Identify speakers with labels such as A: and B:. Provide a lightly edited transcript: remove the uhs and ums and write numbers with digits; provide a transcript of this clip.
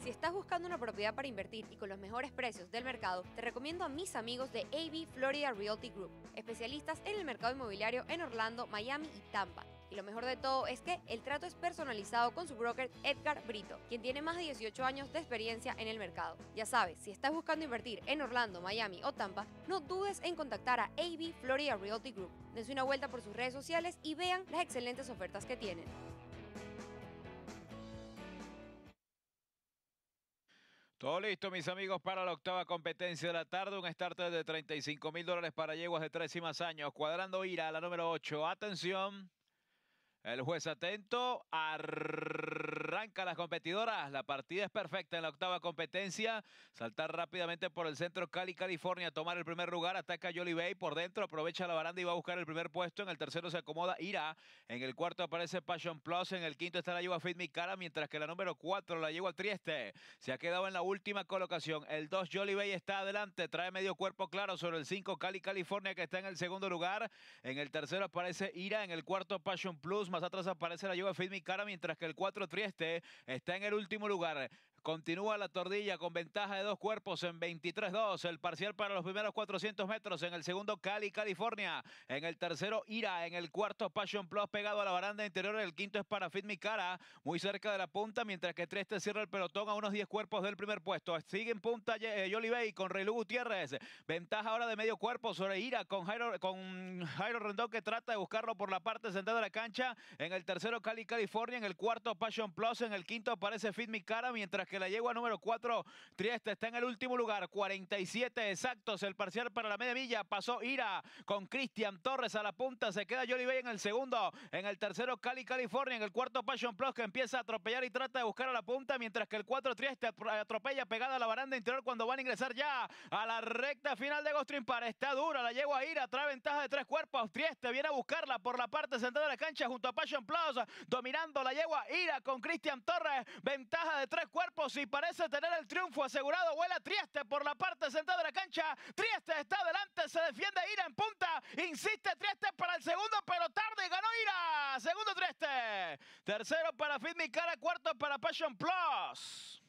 A: Si estás buscando una propiedad para invertir y con los mejores precios del mercado, te recomiendo a mis amigos de AB Florida Realty Group, especialistas en el mercado inmobiliario en Orlando, Miami y Tampa. Y lo mejor de todo es que el trato es personalizado con su broker Edgar Brito, quien tiene más de 18 años de experiencia en el mercado. Ya sabes, si estás buscando invertir en Orlando, Miami o Tampa, no dudes en contactar a AB Florida Realty Group. Dense una vuelta por sus redes sociales y vean las excelentes ofertas que tienen.
B: Todo listo, mis amigos, para la octava competencia de la tarde. Un starter de $35,000 para yeguas de 3 y más años. Cuadrando Ira, la número 8. Atención. El juez atento, arranca las competidoras, la partida es perfecta en la octava competencia, saltar rápidamente por el centro Cali, California, tomar el primer lugar, ataca Jolly Bay por dentro, aprovecha la baranda y va a buscar el primer puesto, en el tercero se acomoda Ira, en el cuarto aparece Passion Plus, en el quinto está la yegua Fit Me Cara, mientras que la número 4, la yegua Trieste, se ha quedado en la última colocación, el 2 Jolly Bay está adelante, trae medio cuerpo claro sobre el 5 Cali, California, que está en el segundo lugar, en el tercero aparece Ira, en el cuarto Passion Plus, más atrás aparece la yegua Fit Me Cara, mientras que el 4 Trieste está en el último lugar. Continúa la tordilla con ventaja de 2 cuerpos en 23-2. El parcial para los primeros 400 metros. En el segundo, Cali, California. En el tercero, Ira. En el cuarto, Passion Plus pegado a la baranda interior. El quinto es para Fit Me Cara, muy cerca de la punta, mientras que Trieste cierra el pelotón a unos 10 cuerpos del primer puesto. Sigue en punta Jolly Bay con Reilu Gutiérrez. Ventaja ahora de medio cuerpo sobre Ira con Jairo Rendón, que trata de buscarlo por la parte central de la cancha. En el tercero, Cali, California. En el cuarto, Passion Plus. En el quinto aparece Fit Me Cara, mientras que la yegua número 4, Trieste, está en el último lugar. 47 exactos el parcial para la media milla. Pasó Ira con Cristian Torres a la punta. Se queda Jolly Bay en el segundo. En el tercero, Cali, California. En el cuarto, Passion Plus, que empieza a atropellar y trata de buscar a la punta, mientras que el 4, Trieste, atropella pegada a la baranda interior cuando van a ingresar ya a la recta final de Ghost Par. Está dura la yegua Ira, trae ventaja de 3 cuerpos. Trieste viene a buscarla por la parte central de la cancha junto a Passion Plus, dominando la yegua Ira con Cristian Torres, ventaja de 3 cuerpos y parece tener el triunfo asegurado. Vuela Trieste por la parte central de la cancha. Trieste está adelante, se defiende Ira en punta, insiste Trieste para el segundo, pero tarde y ganó Ira. Segundo Trieste, tercero para Fit Me Cara, cuarto para Passion Plus.